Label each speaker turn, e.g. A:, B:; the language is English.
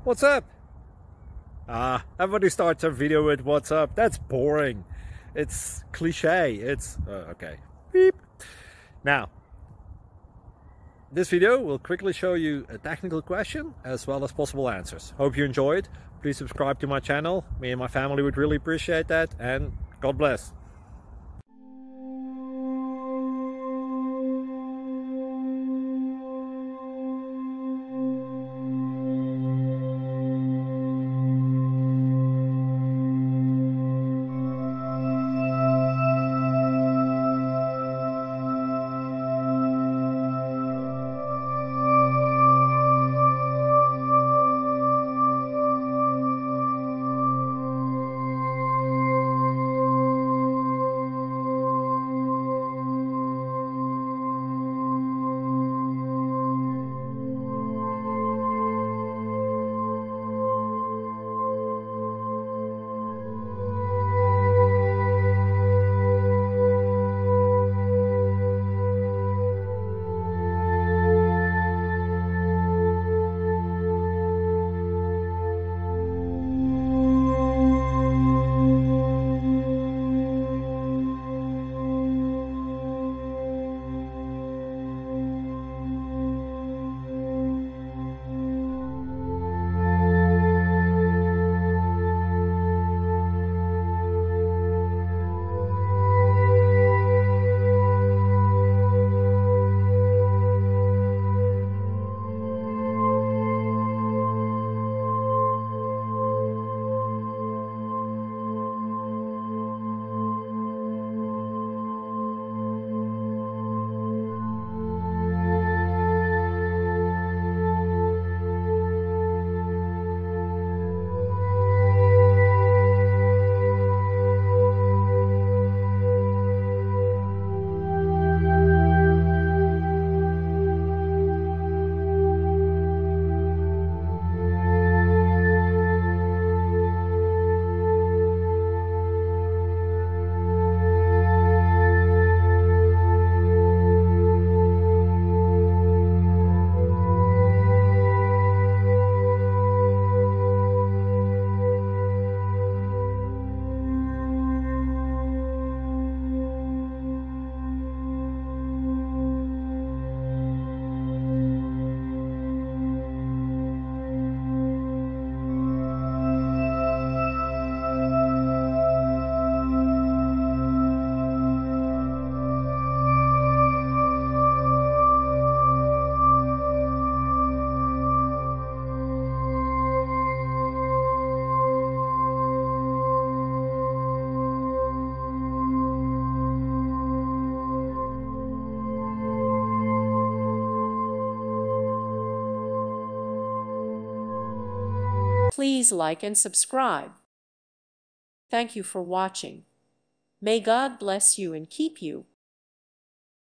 A: What's up? Everybody starts a video with what's up. That's boring. It's cliche. It's okay. Beep. Now, this video will quickly show you a technical question as well as possible answers. Hope you enjoyed. Please subscribe to my channel. Me and my family would really appreciate that, and God bless.
B: Please like and subscribe. Thank you for watching. May God bless you and keep you.